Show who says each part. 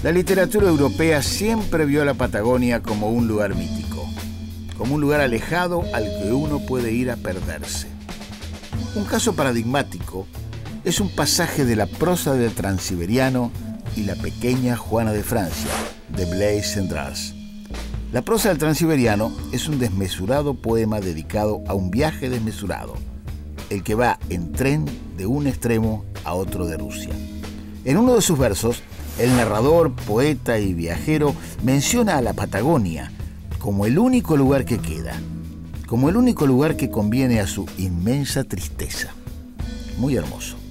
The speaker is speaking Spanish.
Speaker 1: La literatura europea siempre vio a la Patagonia como un lugar mítico, como un lugar alejado al que uno puede ir a perderse. Un caso paradigmático es un pasaje de la prosa del Transiberiano y la pequeña Juana de Francia, de Blaise Cendrars. La prosa del Transiberiano es un desmesurado poema dedicado a un viaje desmesurado, el que va en tren de un extremo a otro de Rusia. En uno de sus versos, el narrador, poeta y viajero menciona a la Patagonia como el único lugar que queda, como el único lugar que conviene a su inmensa tristeza. Muy hermoso.